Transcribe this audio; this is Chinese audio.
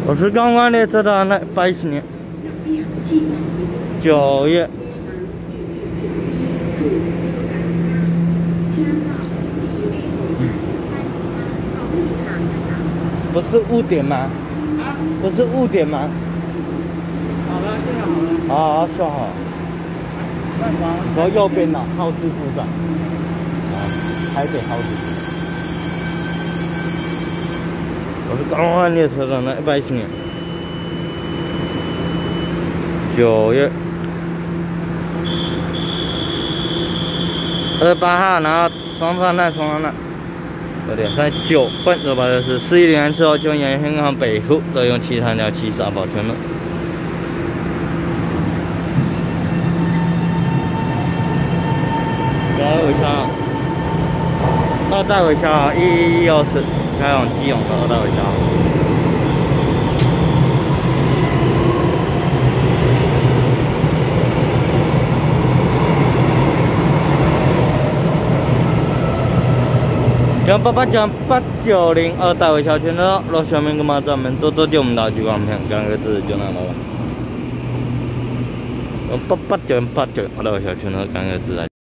我是刚刚列车的那80年9月。不是误点吗？啊？不是误点吗？好了，现在好了。好，修好。你说右边呢？号志部站。台北号志。我是刚刚列车的那110年9月28号，然后双方站。在9分，2是11点之后就沿香港北路都用其他条7号保全路。然后尾箱2代尾箱1114，开往基隆的2代尾箱。889-890 2代尾小圈车，落小面干嘛站门多多就我们打举光片，刚个字就拿到了。889-890 2代尾小圈车，刚个字来。